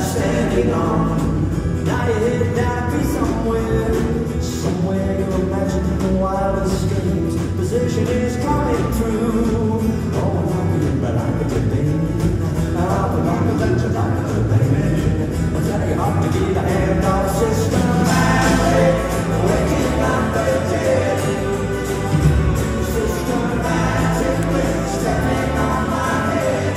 standing on. Now you're headed down to be somewhere you imagine the wildest dreams. Position is coming through. Oh, but I could be baby. I'll be on the bench and I could be baby. I'll tell you how to get a hand on systematic. Waking up the dead. Systematically stepping on my head.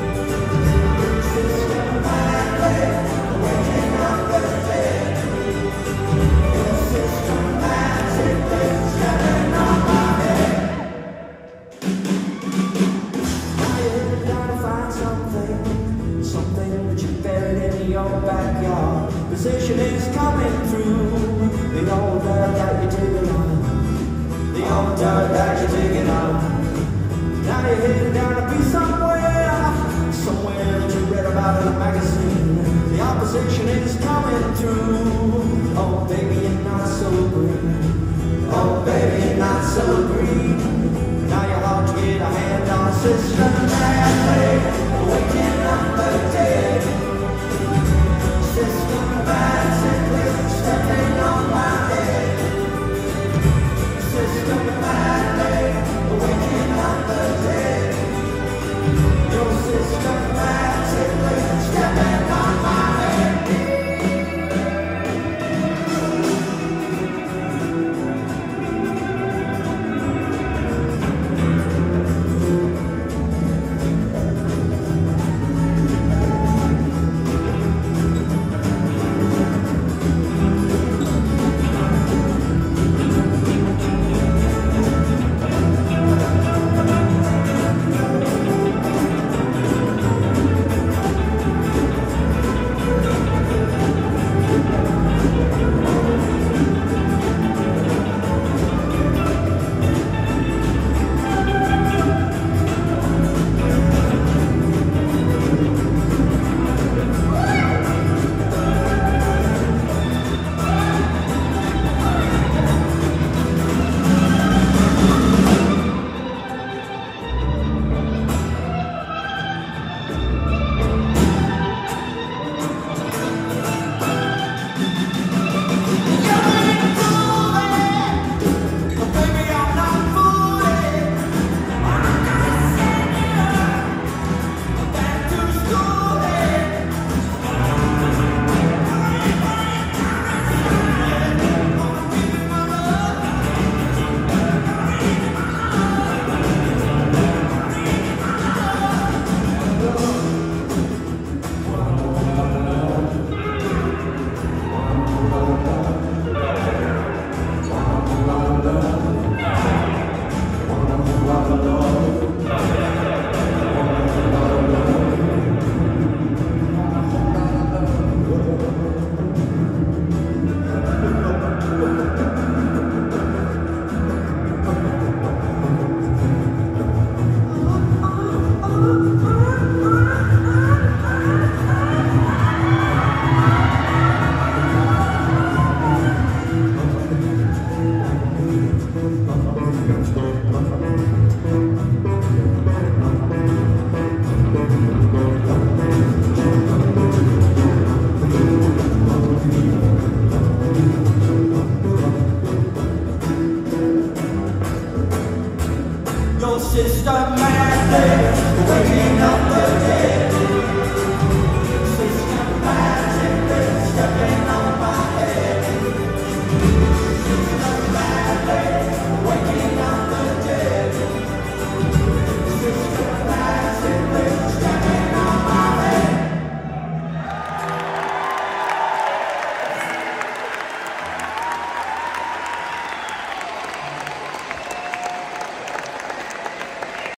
Systematically waking up the dead. Systematically stepping on my head. Now you're gonna find something that you buried in your backyard. Position is coming through. The old dirt that you're digging on. The old dirt that you're digging on. Now you're heading down to be somewhere that you read about in a magazine. The opposition is coming through. Oh baby, you're not so green. Oh baby, you're not so green. Now you're hard to get a hand on, sister.